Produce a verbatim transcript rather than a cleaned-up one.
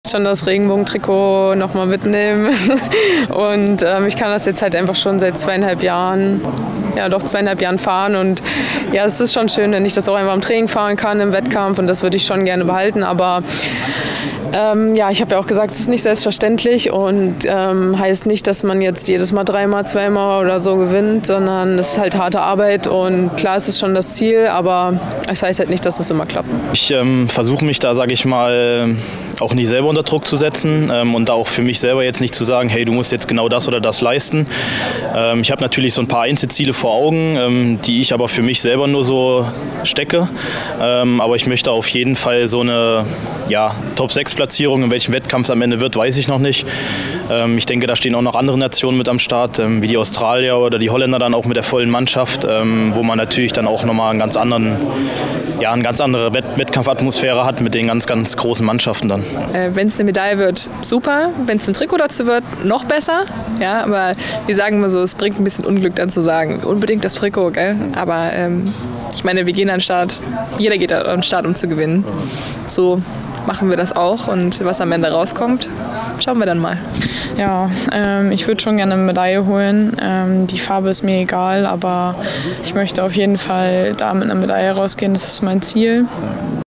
schon das Regenbogentrikot nochmal mitnehmen. Und ähm, ich kann das jetzt halt einfach schon seit zweieinhalb Jahren, ja doch zweieinhalb Jahren fahren. Und ja, es ist schon schön, wenn ich das auch einfach im Training fahren kann, im Wettkampf. Und das würde ich schon gerne behalten. Aber ähm, ja, ich habe ja auch gesagt, es ist nicht selbstverständlich und ähm, heißt nicht, dass man jetzt jedes Mal dreimal, zweimal oder so gewinnt, sondern es ist halt harte Arbeit und klar ist es schon das Ziel, aber es heißt halt nicht, dass es immer klappt. Ich ähm, versuche mich da, sage ich mal, auch nicht selber unter Druck zu setzen ähm, und da auch für mich selber jetzt nicht zu sagen, hey, du musst jetzt genau das oder das leisten. Ähm, ich habe natürlich so ein paar Einzelziele vor Augen, ähm, die ich aber für mich selber nur so stecke, ähm, aber ich möchte auf jeden Fall so eine ja, Top sechs Platzierung, in welchem Wettkampf es am Ende wird, weiß ich noch nicht. Ähm, ich denke, da stehen auch noch andere Nationen mit am Start, ähm, wie die Australier oder die Holländer dann auch mit der vollen Mannschaft, ähm, wo man natürlich dann auch nochmal einen ganz anderen, ja, eine ganz andere Wett Wettkampfatmosphäre hat mit den ganz, ganz großen Mannschaften dann. Äh, wenn es eine Medaille wird, super. Wenn es ein Trikot dazu wird, noch besser. Ja, aber wir sagen immer so, es bringt ein bisschen Unglück dann zu sagen, unbedingt das Trikot, gell? Aber ähm, ich meine, wir gehen an den Start, jeder geht an den Start, um zu gewinnen. So machen wir das auch und was am Ende rauskommt, schauen wir dann mal. Ja, ähm, ich würde schon gerne eine Medaille holen. Ähm, die Farbe ist mir egal, aber ich möchte auf jeden Fall da mit einer Medaille rausgehen. Das ist mein Ziel.